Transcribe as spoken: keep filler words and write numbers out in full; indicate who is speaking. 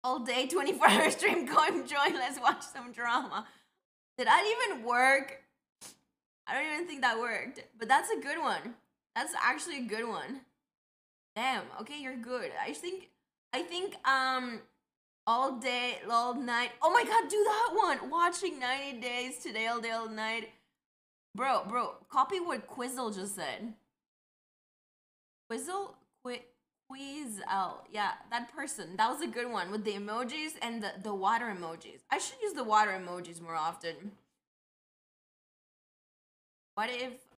Speaker 1: All day, twenty-four hour stream, going join, let's watch some drama. Did that even work? I don't even think that worked, but that's a good one. That's actually a good one. Damn, okay, you're good. I think, I think, um, all day, all night. Oh my god, do that one! Watching ninety days today, all day, all night. Bro, bro, copy what Quizzle just said. Quizzle? Qui Quizzle. Yeah, that person. That was a good one with the emojis and the, the water emojis. I should use the water emojis more often. What if